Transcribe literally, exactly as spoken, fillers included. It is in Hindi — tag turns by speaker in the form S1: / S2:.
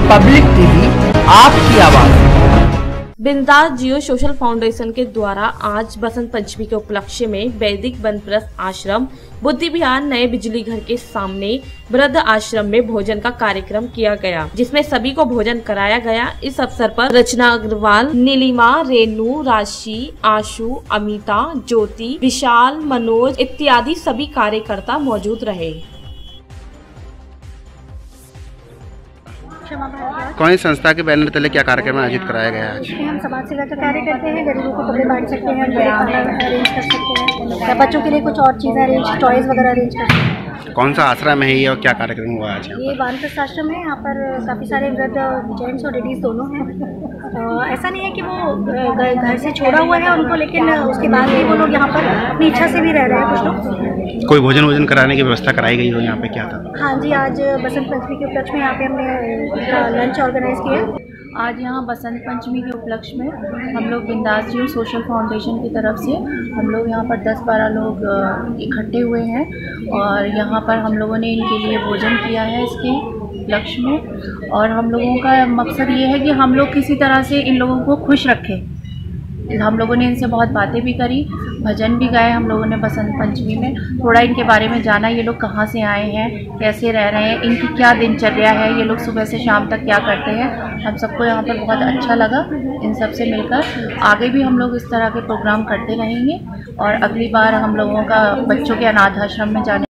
S1: पब्लिक टीवी, आपकी आवाज।
S2: बिंदास जियो सोशल फाउंडेशन के द्वारा आज बसंत पंचमी के उपलक्ष्य में वैदिक वनप्रस्थ आश्रम बुद्धि विहार नए बिजली घर के सामने वृद्ध आश्रम में भोजन का कार्यक्रम किया गया, जिसमें सभी को भोजन कराया गया। इस अवसर पर रचना अग्रवाल, नीलिमा, रेनू, राशि, आशु, अमिता, ज्योति, विशाल, मनोज इत्यादि सभी कार्यकर्ता मौजूद रहे।
S3: कौन सी संस्था के बैनर तले क्या कार्यक्रम आयोजित कराया गया आज?
S4: हम समाज सेवा का कार्य करते हैं, गरीबों को कपड़े बांट सकते हैं, खाना अरेंज कर सकते हैं, या बच्चों के लिए कुछ और चीज़ें अरेंज, टॉयज वगैरह अरेंज कर सकते हैं।
S3: कौन सा आश्रम है ये और क्या कार्यक्रम हुआ आज?
S4: ये वानप्रस्थ आश्रम है। यहाँ पर काफ़ी सारे वृद्ध जेंट्स और लेडीज़ दोनों हैं। ऐसा नहीं है कि वो घर से छोड़ा हुआ है उनको, लेकिन उसके बाद भी वो लोग यहाँ पर अपनी इच्छा से भी रह रहे हैं। कुछ लोग
S3: कोई भोजन वोजन कराने की व्यवस्था कराई गई हो यहाँ पे, क्या था?
S4: हाँ जी, आज बसंत पंचमी के उपलक्ष्य में यहाँ पे हमने लंच ऑर्गेनाइज किया।
S5: आज यहाँ बसंत पंचमी के उपलक्ष्य में हम लोग बिंदास जियो सोशल फाउंडेशन की तरफ से हम लोग यहाँ पर दस बारह लोग इकट्ठे हुए हैं और यहाँ पर हम लोगों ने इनके लिए भोजन किया है इसके उपलक्ष्य में। और हम लोगों का मकसद ये है कि हम लोग किसी तरह से इन लोगों को खुश रखें। हम लोगों ने इनसे बहुत बातें भी करी, भजन भी गाए हम लोगों ने बसंत पंचमी में। थोड़ा इनके बारे में जाना, ये लोग कहाँ से आए हैं, कैसे रह रहे हैं, इनकी क्या दिनचर्या है, ये लोग सुबह से शाम तक क्या करते हैं। हम सबको यहाँ पर बहुत अच्छा लगा इन सब से मिलकर। आगे भी हम लोग इस तरह के प्रोग्राम करते रहेंगे और अगली बार हम लोगों का बच्चों के अनाथ आश्रम में जाने